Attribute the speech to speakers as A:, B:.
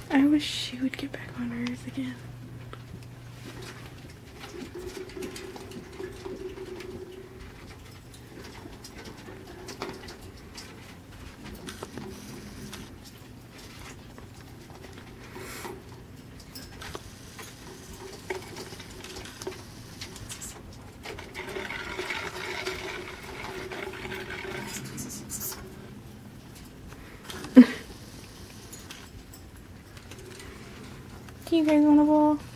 A: I wish she would get back on Earth again. Do you guys want a ball?